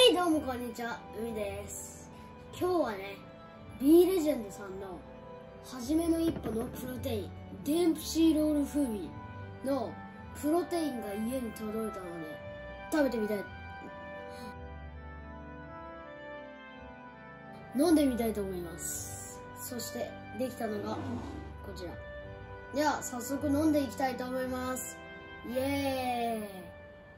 い、どうもこんにちは、海です。今日はね、B レジェンドさんの初めの一歩のプロテイン、デンプシーロール風味のプロテインが家に届いたので、食べてみたい。飲んでみたいと思います。そしてできたのがこちら。では早速飲んでいきたいと思います。イエーイ。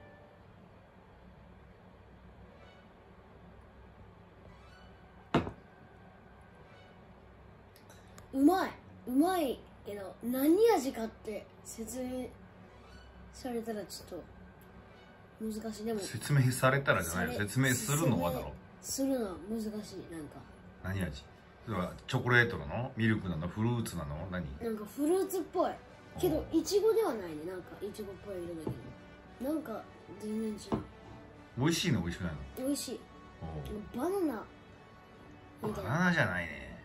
うまいけど何味かって説明されたらちょっと難しい。でも説明されたらじゃないの、説明するのはだろ。 するのは難しい。なんか何味？チョコレートなの？ミルクなの？フルーツなの？何？ なんかフルーツっぽいけどイチゴではないね。なんかイチゴっぽい色だけどなんか全然違う。 美味しいの？美味しくないの？ 美味しい。バナナみたいな。 バナナじゃないね。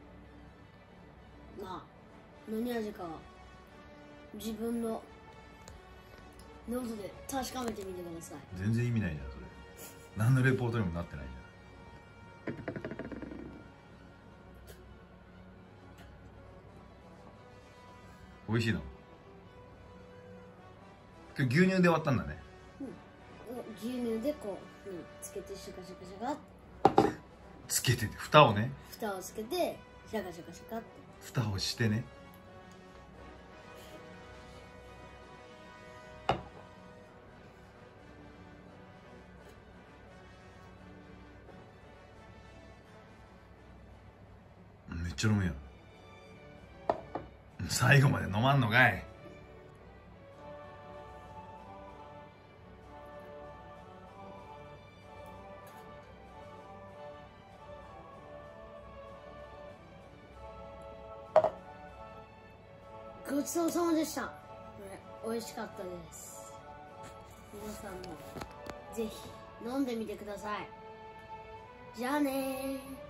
何味か自分の喉で確かめてみてください。 全然意味ないじゃんそれ。何のレポートにもなってないじゃん。美味しいの？今日牛乳で割ったんだね。 牛乳でこう、つけてシャカシャカシャカつけてて蓋をね。 蓋をつけてシャカシャカシャカって蓋をしてね。めっちゃ飲むやん。最後まで飲まんのかい。 ごちそうさまでした。美味しかったです。皆さんもぜひ飲んでみてください。じゃあねー。